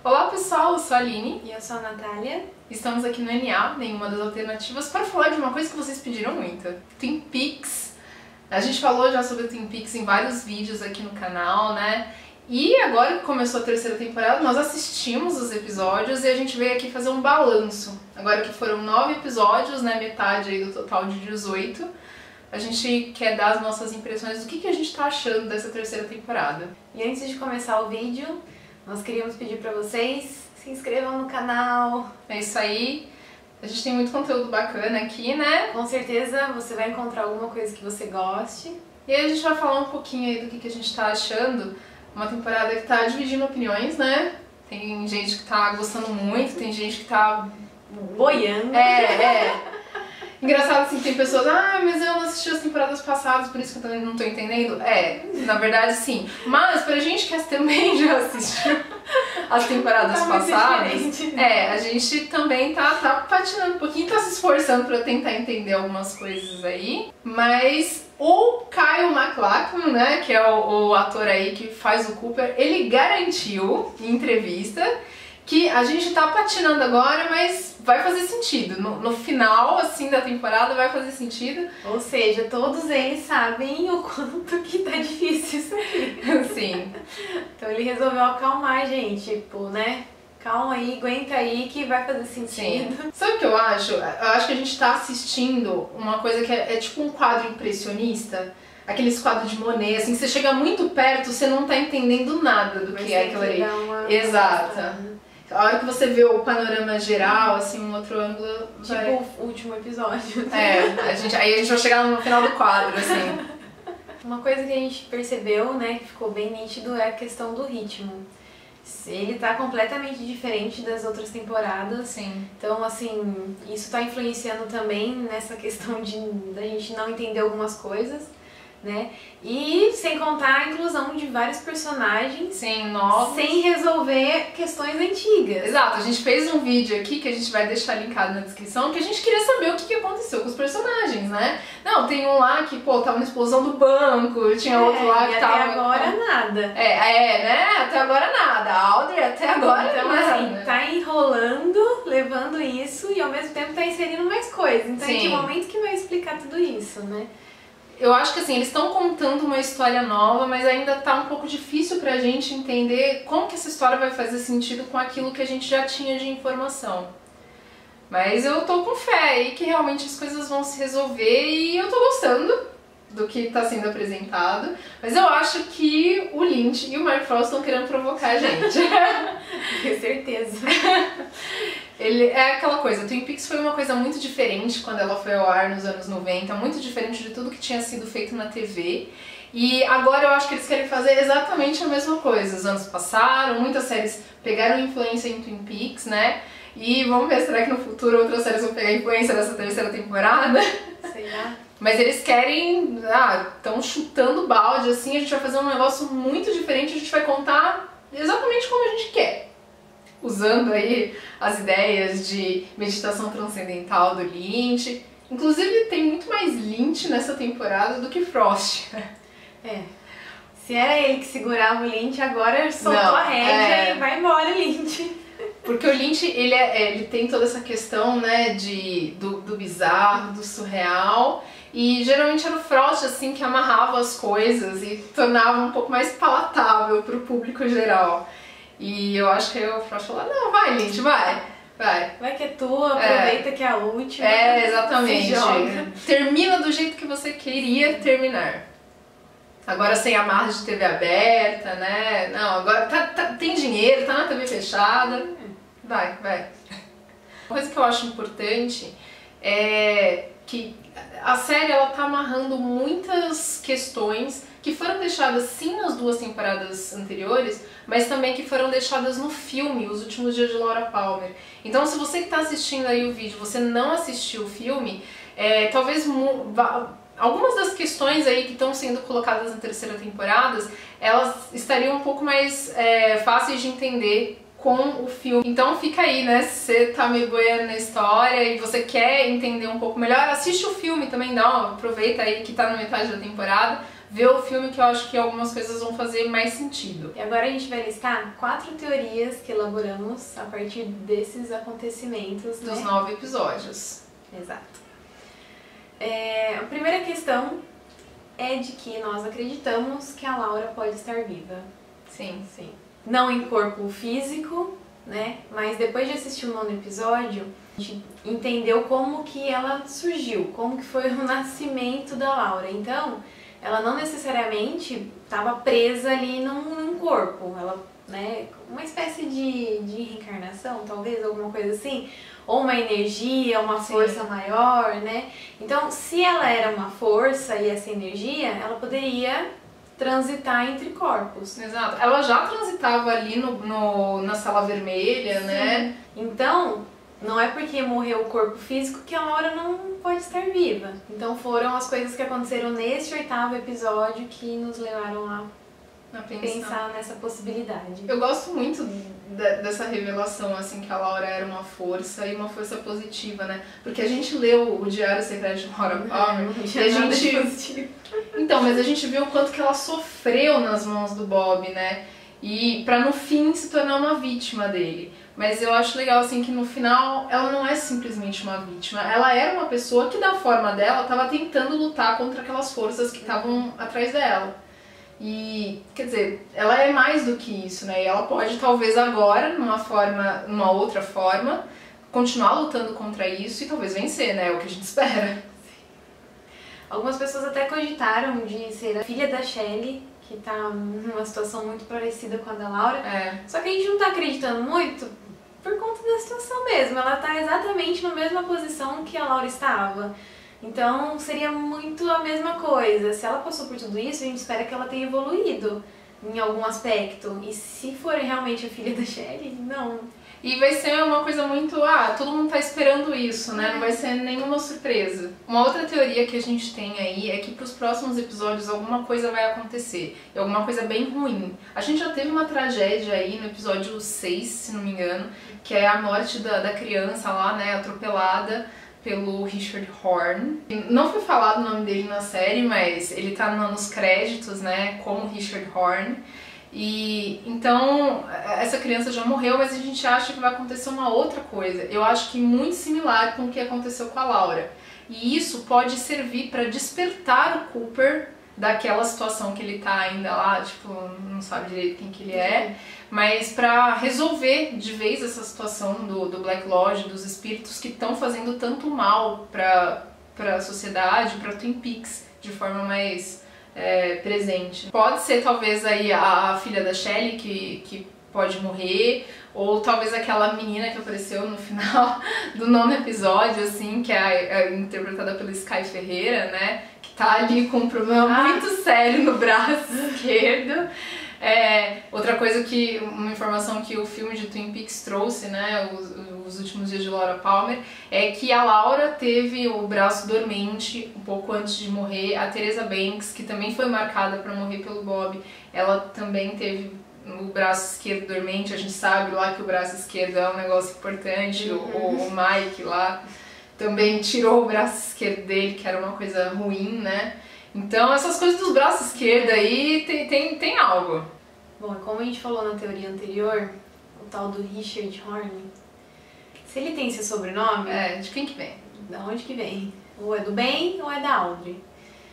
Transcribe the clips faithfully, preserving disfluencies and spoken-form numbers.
Olá pessoal, eu sou a Aline. E eu sou a Natália. Estamos aqui no N A, Nenhuma das Alternativas, para falar de uma coisa que vocês pediram muito. Twin Peaks. A gente falou já sobre o Twin Peaks em vários vídeos aqui no canal, né? E agora que começou a terceira temporada, nós assistimos os episódios e a gente veio aqui fazer um balanço. Agora que foram nove episódios, né? Metade aí do total de dezoito. A gente quer dar as nossas impressões do que, que a gente tá achando dessa terceira temporada. E antes de começar o vídeo, nós queríamos pedir pra vocês se inscrevam no canal. É isso aí. A gente tem muito conteúdo bacana aqui, né? Com certeza você vai encontrar alguma coisa que você goste. E aí a gente vai falar um pouquinho aí do que, que a gente tá achando. Uma temporada que tá dividindo opiniões, né? Tem gente que tá gostando muito, tem gente que tá boiando. É, é. Engraçado assim, tem pessoas, ah, mas eu não assisti as temporadas passadas, por isso que eu também não tô entendendo. É, na verdade sim. Mas pra gente que também já assistiu as temporadas tá passadas, é, a gente também tá, tá patinando um pouquinho, tá se esforçando pra tentar entender algumas coisas aí. Mas o Kyle MacLachlan, né, que é o, o ator aí que faz o Cooper, ele garantiu em entrevista que a gente tá patinando agora, mas vai fazer sentido. No, no final, assim, da temporada vai fazer sentido. Ou seja, todos eles sabem o quanto que tá difícil isso aqui. Sim. Então ele resolveu acalmar a gente, tipo, né? Calma aí, aguenta aí que vai fazer sentido. Sim. Sabe o que eu acho? Eu acho que a gente tá assistindo uma coisa que é, é tipo um quadro impressionista. Aqueles quadros de Monet, assim, você chega muito perto, você não tá entendendo nada do que é aquilo ali. Exato. A hora que você vê o panorama geral, assim, um outro ângulo... Tipo vai... o último episódio. É, a gente, aí a gente vai chegar no final do quadro, assim. Uma coisa que a gente percebeu, né, que ficou bem nítido é a questão do ritmo. Ele tá completamente diferente das outras temporadas. Sim. Então, assim, isso tá influenciando também nessa questão de da gente não entender algumas coisas, né? E sem contar a inclusão de vários personagens. Sim, novos. Sem resolver questões antigas. Exato, a gente fez um vídeo aqui que a gente vai deixar linkado na descrição, que a gente queria saber o que, que aconteceu com os personagens, né? Não, tem um lá que, pô, tava na explosão do banco, tinha é, outro lá que e tava... até agora nada. É, é, né? Até agora nada. A Audrey até agora então, nada. Assim, tá enrolando, levando isso e ao mesmo tempo tá inserindo mais coisas. Então, Sim. em que momento que vai explicar tudo isso, né? Eu acho que assim, eles estão contando uma história nova, mas ainda tá um pouco difícil pra gente entender como que essa história vai fazer sentido com aquilo que a gente já tinha de informação. Mas eu tô com fé aí que realmente as coisas vão se resolver e eu tô gostando do que tá sendo apresentado. Mas eu acho que o Lynch e o Mark Frost estão querendo provocar a gente. Com certeza. Ele é aquela coisa, Twin Peaks foi uma coisa muito diferente quando ela foi ao ar nos anos noventa, muito diferente de tudo que tinha sido feito na T V. E agora eu acho que eles querem fazer exatamente a mesma coisa. Os anos passaram, muitas séries pegaram influência em Twin Peaks, né? E vamos ver, será que no futuro outras séries vão pegar influência dessa terceira temporada? Sei lá. Mas eles querem, ah, estão chutando balde, assim, a gente vai fazer um negócio muito diferente, a gente vai contar exatamente como a gente quer. Usando aí as ideias de meditação transcendental do Lynch. Inclusive tem muito mais Lynch nessa temporada do que Frost. É. Se era ele que segurava o Lynch, agora soltou Não, a rédea é... e vai embora o Lynch. Porque o Lynch, ele, é, ele tem toda essa questão, né, de, do, do bizarro, do surreal. E geralmente era o Frost, assim, que amarrava as coisas e tornava um pouco mais palatável pro público geral. E eu acho que o Frost falou, não, vai Lynch, vai, vai. Vai que é tua, aproveita é. que é a última. É, exatamente. Termina do jeito que você queria terminar. Agora sem amarras de T V aberta, né? Não, agora tá, tá, tem dinheiro, tá na T V fechada. Vai, vai. Uma coisa que eu acho importante é que a série ela tá amarrando muitas questões que foram deixadas sim nas duas temporadas anteriores, mas também que foram deixadas no filme, Os Últimos Dias de Laura Palmer. Então se você que está assistindo aí o vídeo, você não assistiu o filme, é, talvez algumas das questões aí que estão sendo colocadas na terceira temporada, elas estariam um pouco mais é, fáceis de entender com o filme. Então fica aí, né, se você tá meio boiando na história e você quer entender um pouco melhor, assiste o filme também, dá uma, aproveita aí que tá na metade da temporada, ver o filme que eu acho que algumas coisas vão fazer mais sentido. E agora a gente vai listar quatro teorias que elaboramos a partir desses acontecimentos, Dos né? nove episódios. Exato. É, a primeira questão é de que nós acreditamos que a Laura pode estar viva. Sim. Sim. Não em corpo físico, né? Mas depois de assistir o nono episódio, a gente entendeu como que ela surgiu, como que foi o nascimento da Laura. Então, ela não necessariamente estava presa ali num, num corpo. Ela, né, uma espécie de, de reencarnação, talvez, alguma coisa assim. Ou uma energia, uma força Sim. maior, né? Então, se ela era uma força e essa energia, ela poderia transitar entre corpos. Exato. Ela já transitava ali no, no, na sala vermelha, Sim. né? Então, não é porque morreu o corpo físico que a Laura não pode estar viva. Então foram as coisas que aconteceram nesse oitavo episódio que nos levaram a a pensar. pensar nessa possibilidade. Eu gosto muito de, dessa revelação, assim, que a Laura era uma força e uma força positiva, né? Porque a gente leu o Diário Secreto de Laura Palmer e a gente... Então, mas a gente viu o quanto que ela sofreu nas mãos do Bob, né? E pra no fim se tornar uma vítima dele. Mas eu acho legal, assim, que no final ela não é simplesmente uma vítima. Ela era uma pessoa que, da forma dela, estava tentando lutar contra aquelas forças que estavam atrás dela. E, quer dizer, ela é mais do que isso, né? E ela pode, talvez agora, numa forma, numa outra forma, continuar lutando contra isso e talvez vencer, né? É o que a gente espera. Algumas pessoas até cogitaram de ser a filha da Shelley, que tá numa situação muito parecida com a da Laura. É. Só que a gente não tá acreditando muito por conta da situação mesmo. Ela tá exatamente na mesma posição que a Laura estava. Então seria muito a mesma coisa. Se ela passou por tudo isso, a gente espera que ela tenha evoluído em algum aspecto. E se for realmente a filha da Shelley, não. E vai ser uma coisa muito, ah, todo mundo tá esperando isso, né? Não vai ser nenhuma surpresa. Uma outra teoria que a gente tem aí é que pros próximos episódios alguma coisa vai acontecer. E alguma coisa bem ruim. A gente já teve uma tragédia aí no episódio seis, se não me engano, que é a morte da, da criança lá, né, atropelada pelo Richard Horne. Não foi falado o nome dele na série, mas ele tá nos créditos, né, como Richard Horne. E então essa criança já morreu, mas a gente acha que vai acontecer uma outra coisa. Eu acho que muito similar com o que aconteceu com a Laura. E isso pode servir para despertar o Cooper daquela situação que ele tá ainda lá, tipo, não sabe direito quem que ele é, mas para resolver de vez essa situação do, do Black Lodge, dos espíritos que estão fazendo tanto mal para para a sociedade, para Twin Peaks, de forma mais É, presente. Pode ser talvez aí a, a filha da Shelley que, que pode morrer, ou talvez aquela menina que apareceu no final do nono episódio, assim, que é, a, é interpretada pela Sky Ferreira, né, que tá ali com um problema ah. muito sério no braço esquerdo. É, outra coisa que, uma informação que o filme de Twin Peaks trouxe, né, os, os últimos dias de Laura Palmer, é que a Laura teve o braço dormente um pouco antes de morrer. A Teresa Banks, que também foi marcada para morrer pelo Bob, ela também teve o braço esquerdo dormente. A gente sabe lá que o braço esquerdo é um negócio importante. Uhum. O, o Mike lá também tirou o braço esquerdo dele, que era uma coisa ruim, né? Então essas coisas dos braços esquerdos aí tem, tem, tem algo. Bom, como a gente falou na teoria anterior, o tal do Richard Horne, se ele tem esse sobrenome... É, de quem que vem? Da onde que vem? Ou é do Ben ou é da Audrey.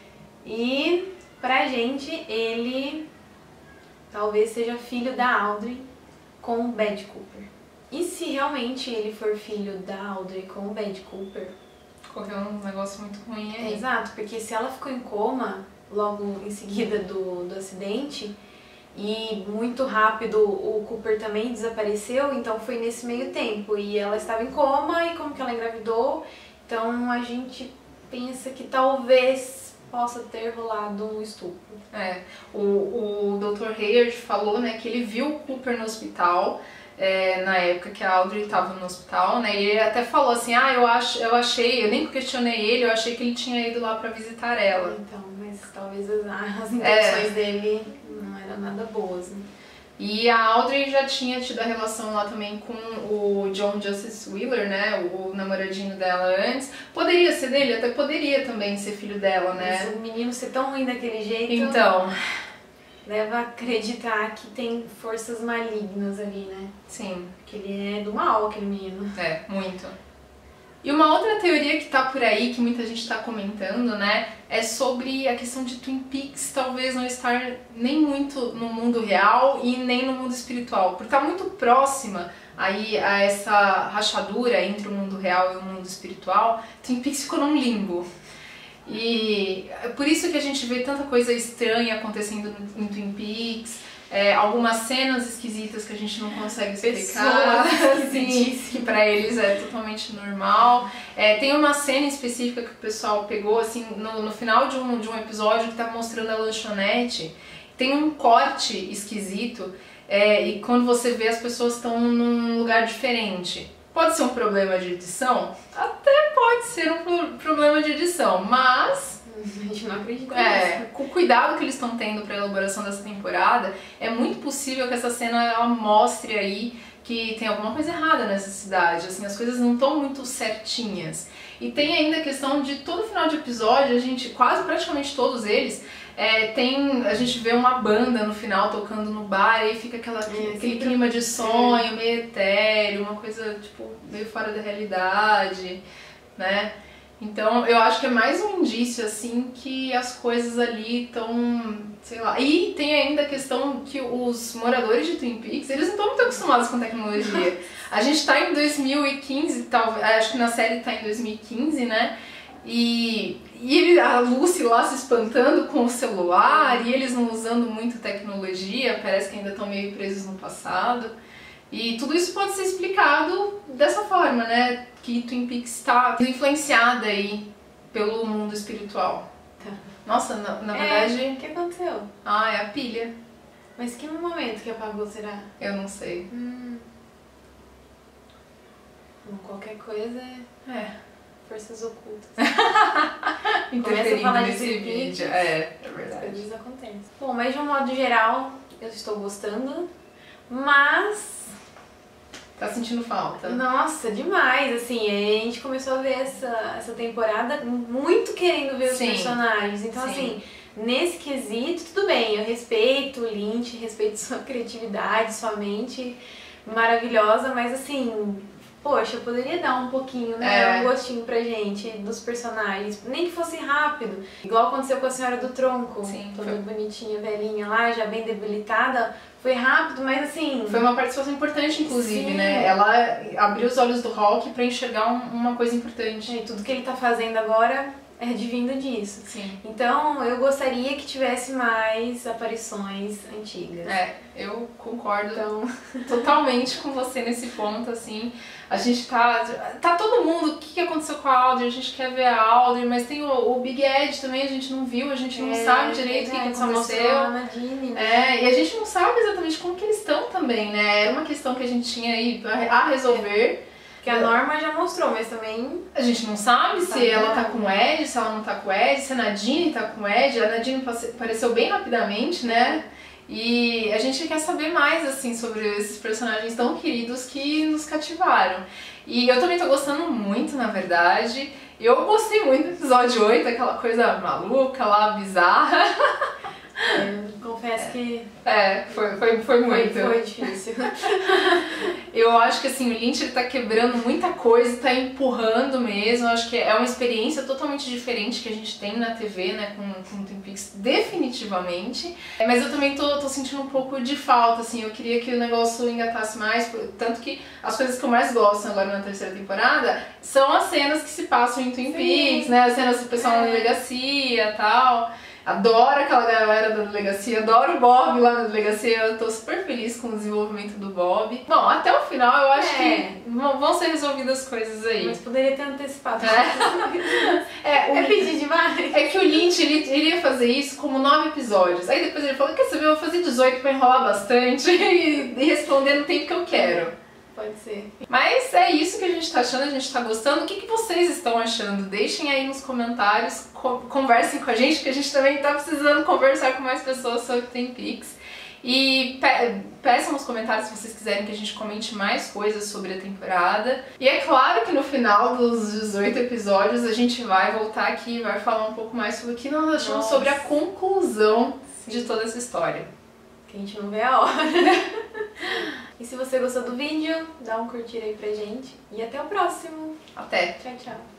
E pra gente, ele talvez seja filho da Audrey com o Bad Cooper. E se realmente ele for filho da Audrey com o Bad Cooper... Correu um negócio muito ruim aí. É, exato, porque se ela ficou em coma logo em seguida do, do acidente e muito rápido o Cooper também desapareceu, então foi nesse meio tempo e ela estava em coma e como que ela engravidou, então a gente pensa que talvez possa ter rolado um estupro. É, o, o doutor Hayward falou, né, que ele viu o Cooper no hospital. É, na época que a Audrey estava no hospital, né, e ele até falou assim, ah, eu, ach, eu achei, eu nem questionei ele, eu achei que ele tinha ido lá pra visitar ela. Então, mas talvez as, as intenções é. dele não eram nada boas, né? E a Audrey já tinha tido a relação lá também com o John Justice Wheeler, né, o namoradinho dela antes. Poderia ser dele? Até poderia também ser filho dela, né? Mas o menino ser tão ruim daquele jeito... Então... leva a acreditar que tem forças malignas ali, né? Sim. Que ele é do mal, aquele menino. É, muito. E uma outra teoria que tá por aí, que muita gente tá comentando, né, é sobre a questão de Twin Peaks talvez não estar nem muito no mundo real e nem no mundo espiritual, por estar muito próxima aí a essa rachadura entre o mundo real e o mundo espiritual. Twin Peaks ficou num limbo. E é por isso que a gente vê tanta coisa estranha acontecendo em Twin Peaks. É, algumas cenas esquisitas que a gente não consegue explicar, assim, que pra eles é totalmente normal. É, tem uma cena específica que o pessoal pegou assim no, no final de um, de um episódio que tá mostrando a lanchonete. Tem um corte esquisito é, e quando você vê as pessoas estão num lugar diferente. Pode ser um problema de edição? Até pode ser um problema de edição, mas... a gente não acredita é, nisso. com o cuidado que eles estão tendo para a elaboração dessa temporada, é muito possível que essa cena ela mostre aí que tem alguma coisa errada nessa cidade, assim, as coisas não estão muito certinhas. E tem ainda a questão de todo final de episódio, a gente, quase praticamente todos eles, é, tem, a gente vê uma banda no final tocando no bar e fica aquela, é, aquele clima de sonho, meio etéreo, uma coisa tipo meio fora da realidade, né? Então eu acho que é mais um indício assim que as coisas ali estão, sei lá. E tem ainda a questão que os moradores de Twin Peaks, eles não estão muito acostumados com tecnologia. A gente tá em dois mil e quinze, talvez, acho que na série tá em dois mil e quinze, né? E, e ele, a Lucy lá se espantando com o celular e eles não usando muito tecnologia, parece que ainda estão meio presos no passado. E tudo isso pode ser explicado dessa forma, né? Que Twin Peaks está influenciada aí pelo mundo espiritual. Tá. Nossa, na, na É, verdade... o que aconteceu? Ah, é a pilha. Mas que momento que apagou, será? Eu não sei. Hum. Bom, qualquer coisa é... É. forças ocultas. Interferindo falar de nesse Twin vídeo. Peaks, É, é verdade. coisas acontecem. Bom, mas de um modo geral, eu estou gostando. Mas... Tá sentindo falta? nossa, demais, assim, a gente começou a ver essa, essa temporada muito querendo ver os Sim. personagens, então Sim. assim, nesse quesito, tudo bem, eu respeito o Lynch, respeito sua criatividade, sua mente maravilhosa, mas assim, poxa, eu poderia dar um pouquinho, né, É. um gostinho pra gente dos personagens, nem que fosse rápido, igual aconteceu com a Senhora do Tronco, Sim, toda foi. bonitinha, velhinha lá, já bem debilitada. Foi rápido, mas assim... Foi uma participação importante, inclusive, Sim. né? Ela abriu os olhos do Hulk pra enxergar um, uma coisa importante. E tudo que ele tá fazendo agora é advindo disso. Sim. Então, eu gostaria que tivesse mais aparições antigas. É, eu concordo Então, totalmente com você nesse ponto, assim. A gente tá... Tá todo mundo, o que que aconteceu com a Audrey? A gente quer ver a Audrey, mas tem o, o Big Ed também, a gente não viu, a gente não é, sabe direito o que, é, que começou aconteceu. lá na Dini, né? É, e a gente não sabe exatamente como que eles estão também, né? Era uma questão que a gente tinha aí a resolver. Que a Norma já mostrou, mas também... A gente não sabe se Sabe ela tá nada. com o Ed, se ela não tá com o Ed, se a Nadine tá com o Ed. A Nadine passe- apareceu bem rapidamente, né? E a gente quer saber mais, assim, sobre esses personagens tão queridos que nos cativaram. E eu também tô gostando muito, na verdade. Eu gostei muito do episódio oito, aquela coisa maluca lá, bizarra. Eu confesso que É, foi, foi, foi foi, muito. foi difícil. Eu acho que assim, o Lynch ele tá quebrando muita coisa, tá empurrando mesmo. Eu acho que é uma experiência totalmente diferente que a gente tem na T V, né, com, com Twin Peaks, definitivamente. Mas eu também tô, tô sentindo um pouco de falta, assim, eu queria que o negócio engatasse mais, tanto que as coisas que eu mais gosto agora na terceira temporada são as cenas que se passam em Twin Sim. Peaks, né, as cenas do pessoal É. na delegacia e tal. Adoro aquela galera da delegacia, adoro o Bob lá na delegacia, eu tô super feliz com o desenvolvimento do Bob. Bom, até o final eu acho É. que vão vão ser resolvidas coisas aí. Mas poderia ter antecipado. É, o, É pedir demais. é que o Lynch ele iria fazer isso como nove episódios, aí depois ele falou, quer saber, eu vou fazer dezoito pra enrolar bastante e, e responder no tempo que eu quero. Pode ser. Mas é isso que a gente tá achando, a gente tá gostando. O que, que vocês estão achando? Deixem aí nos comentários, co- conversem com a gente, que a gente também tá precisando conversar com mais pessoas sobre Twin Peaks. E pe peçam nos comentários se vocês quiserem que a gente comente mais coisas sobre a temporada. E é claro que no final dos dezoito episódios a gente vai voltar aqui e vai falar um pouco mais sobre o que nós achamos Nossa. sobre a conclusão Sim. de toda essa história. Que a gente não vê a hora. E se você gostou do vídeo, dá um curtir aí pra gente. E até o próximo. Até. Tchau, tchau.